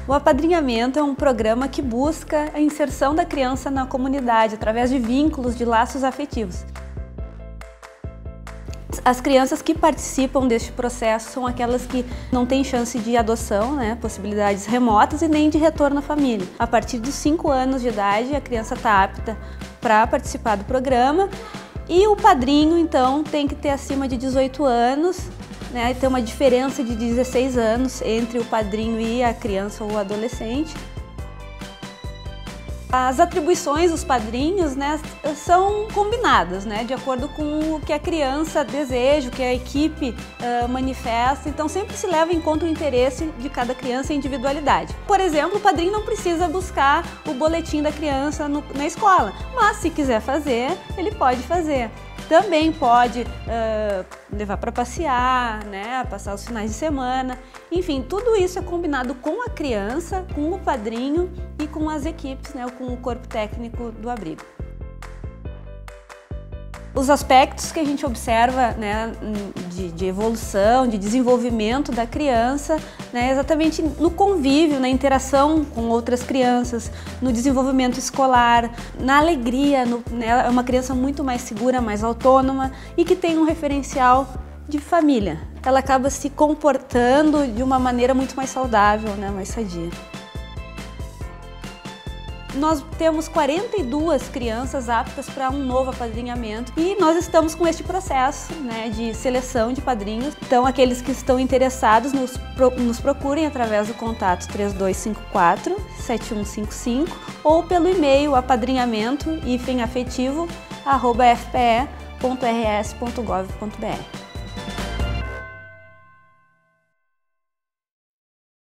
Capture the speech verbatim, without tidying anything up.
O apadrinhamento é um programa que busca a inserção da criança na comunidade através de vínculos, de laços afetivos. As crianças que participam deste processo são aquelas que não têm chance de adoção, né, possibilidades remotas e nem de retorno à família. A partir dos cinco anos de idade, a criança está apta para participar do programa e o padrinho, então, tem que ter acima de dezoito anos, né, tem uma diferença de dezesseis anos entre o padrinho e a criança ou o adolescente. As atribuições dos padrinhos, né, são combinadas, né, de acordo com o que a criança deseja, o que a equipe uh, manifesta, então sempre se leva em conta o interesse de cada criança e a individualidade. Por exemplo, o padrinho não precisa buscar o boletim da criança no, na escola, mas se quiser fazer, ele pode fazer. Também pode uh, levar para passear, né, passar os finais de semana, enfim, tudo isso é combinado com a criança, com o padrinho e com as equipes, né, com o corpo técnico do abrigo. Os aspectos que a gente observa, né, de, de evolução, de desenvolvimento da criança, né, exatamente no convívio, na interação com outras crianças, no desenvolvimento escolar, na alegria, no, né, é uma criança muito mais segura, mais autônoma e que tem um referencial de família. Ela acaba se comportando de uma maneira muito mais saudável, né, mais sadia. Nós temos quarenta e duas crianças aptas para um novo apadrinhamento e nós estamos com este processo, né, de seleção de padrinhos. Então, aqueles que estão interessados nos, pro, nos procurem através do contato três dois cinco quatro, sete um cinco cinco ou pelo e-mail apadrinhamento hífen afetivo arroba f p e ponto r s ponto gov ponto b r.